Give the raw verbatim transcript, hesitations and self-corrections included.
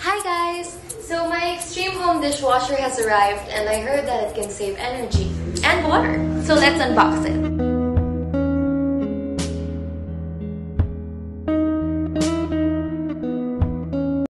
Hi guys! So my Extreme Home dishwasher has arrived and I heard that it can save energy and water. So let's unbox it.